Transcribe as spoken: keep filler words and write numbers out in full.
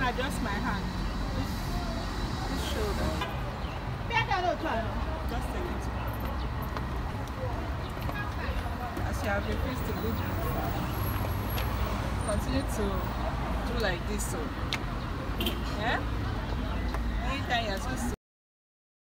adjust my hand. This, this shoulder. Just take it. As you have refused to do continue to do like this. So, yeah? Anytime you're supposed to